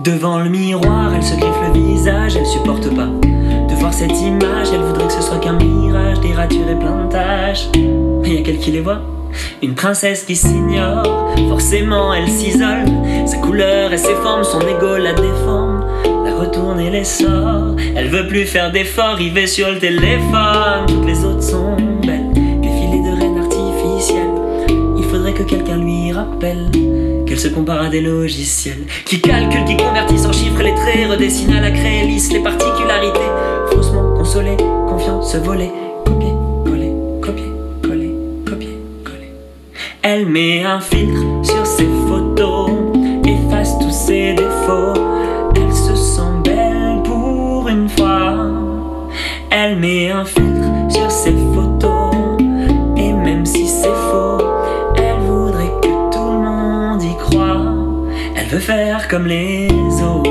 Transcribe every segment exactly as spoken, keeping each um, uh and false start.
Devant le miroir, elle se griffe le visage, elle supporte pas de voir cette image, elle voudrait que ce soit qu'un mirage, des ratures et plein de taches. Mais y'a qu'elle qui les voit, une princesse qui s'ignore, forcément elle s'isole. Sa couleur et ses formes, son ego la déforme, la retourne et les sort. Elle veut plus faire d'efforts, il va sur le téléphone. Toutes les autres sont belles, défilés de reines artificielles. Il faudrait que quelqu'un lui rappelle qu'elle se compare à des logiciels qui calculent, qui convertissent en chiffres les traits, redessinent à la craie, lissent les particularités. Faussement consolé, confiance volée, copier, coller, copier, coller, copier, coller. Elle met un filtre sur ses photos, efface tous ses défauts. Elle se sent belle pour une fois. Elle met un filtre sur ses photos, et même si c'est faux, elle voudrait que tout le monde y croit. Elle veut faire comme les autres.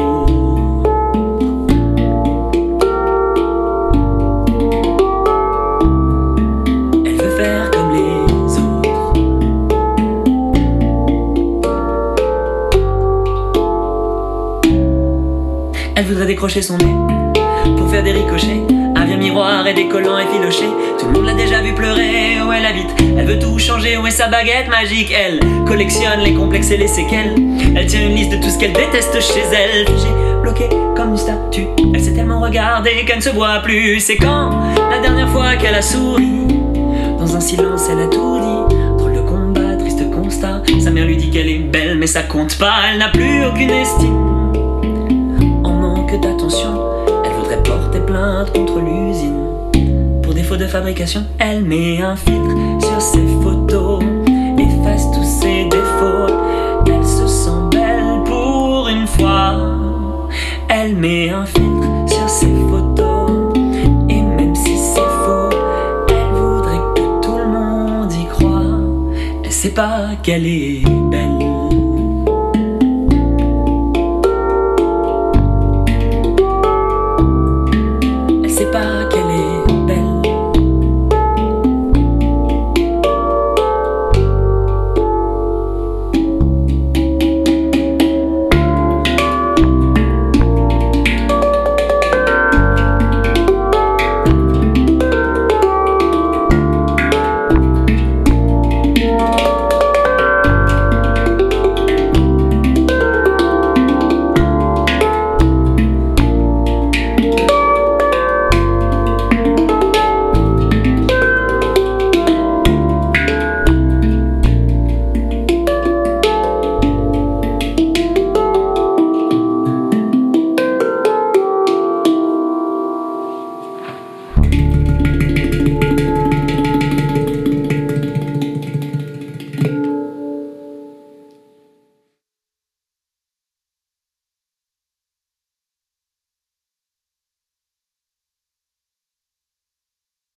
Elle veut faire comme les autres. Elle voudrait décrocher son nez pour faire des ricochets, un vieux miroir et des collants effilochés. Tout le monde l'a déjà vu pleurer, où elle habite. Elle veut tout changer, où est sa baguette magique. Elle collectionne les complexes et les séquelles. Elle tient une liste de tout ce qu'elle déteste chez elle. Figée, bloquée comme une statue, elle s'est tellement regardée qu'elle ne se voit plus. C'est quand la dernière fois qu'elle a souri? Dans un silence elle a tout dit. Drôle de combat, triste constat. Sa mère lui dit qu'elle est belle mais ça compte pas. Elle n'a plus aucune estime, en manque d'attention. Elle voudrait porter plainte contre l'usine pour défaut de fabrication. Elle met un filtre sur ses photos, efface tous ses défauts. Elle se sent belle pour une fois. Elle met un filtre sur ses photos, et même si c'est faux, elle voudrait que tout le monde y croit. Elle sait pas qu'elle est belle.